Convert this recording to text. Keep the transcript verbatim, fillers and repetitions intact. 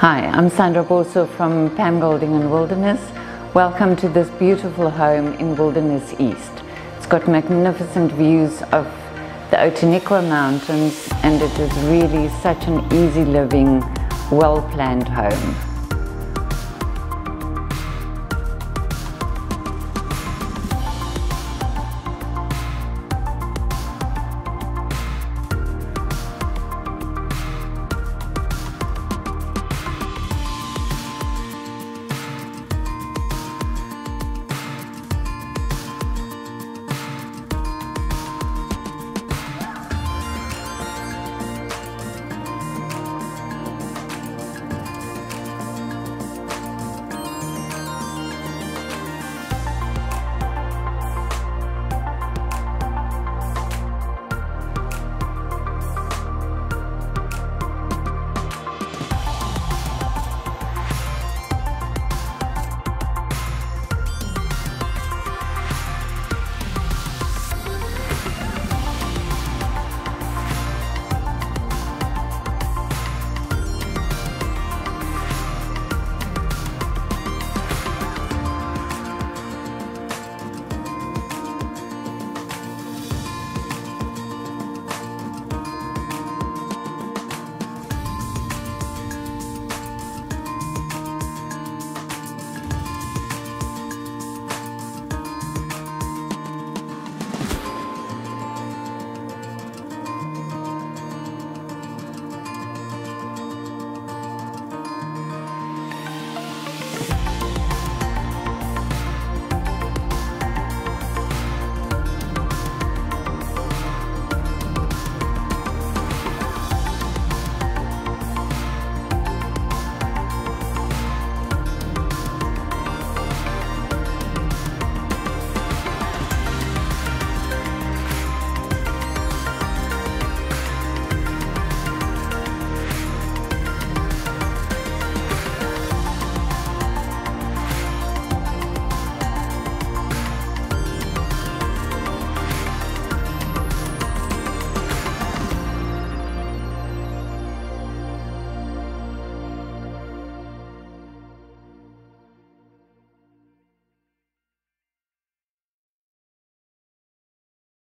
Hi, I'm Sandra Borso from Pam Golding and Wilderness. Welcome to this beautiful home in Wilderness East. It's got magnificent views of the Outeniqua mountains, and it is really such an easy living, well-planned home.